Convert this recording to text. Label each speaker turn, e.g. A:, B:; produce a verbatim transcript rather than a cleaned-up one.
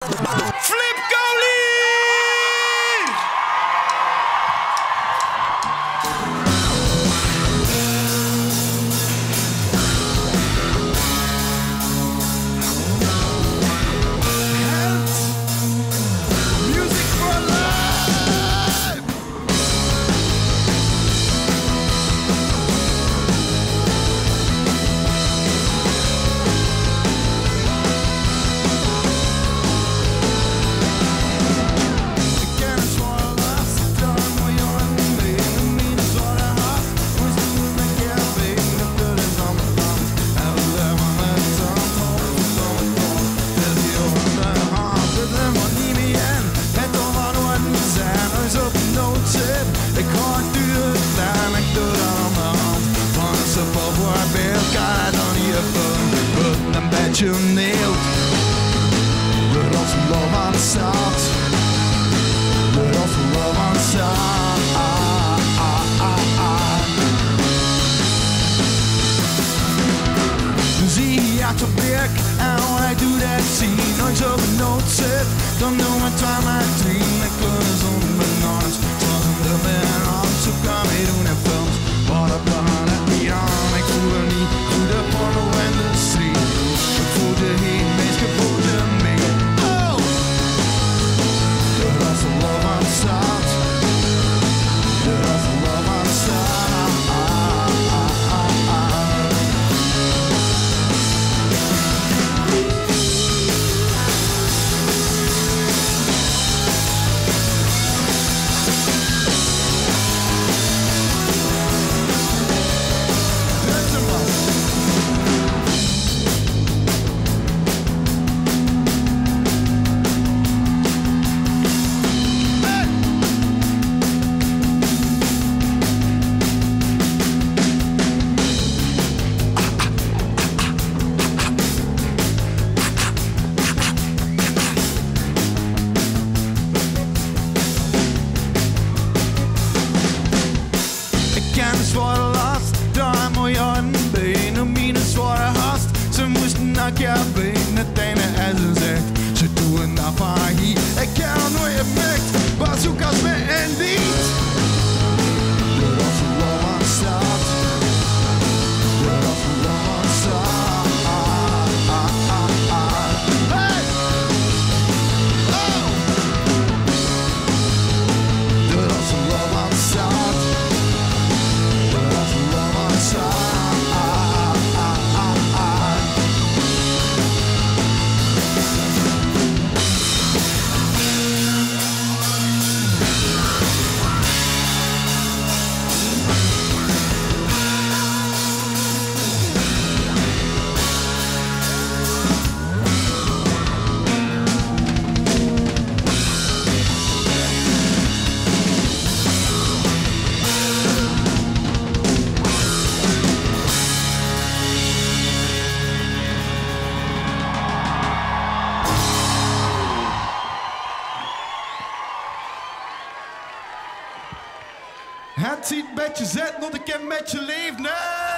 A: Flip Cowley!
B: Je neelt, de rotverloop aan de stad, de rotverloop aan de stad. Zie je uit op werk en hij doet het zien. Nooit zo benoemd zit, dan doen we twee maar drie. Met kleuren zonder bananen, zoals een drum en hand. Zo kan we doen en films, wat op de hand het niet aan. Ik voel er niet hoe de porno-industrie. Voor de heen, mensen voor de mee. Oh! De rotverloop aan de stad. De rotverloop aan de stad. Zware last, daar miljarden benen, mine zware hast. Ze moesten naar elkaar been, het ene en ze zegt, ze doen naar Paris. Ik kan nooit het merkt, bazookas me en niet. De rotverloop aan de stad, de rotverloop aan de stad. Hey! Oh! De rotverloop aan de stad. Het ziet met je zet, nog een keer met je leven. Nee!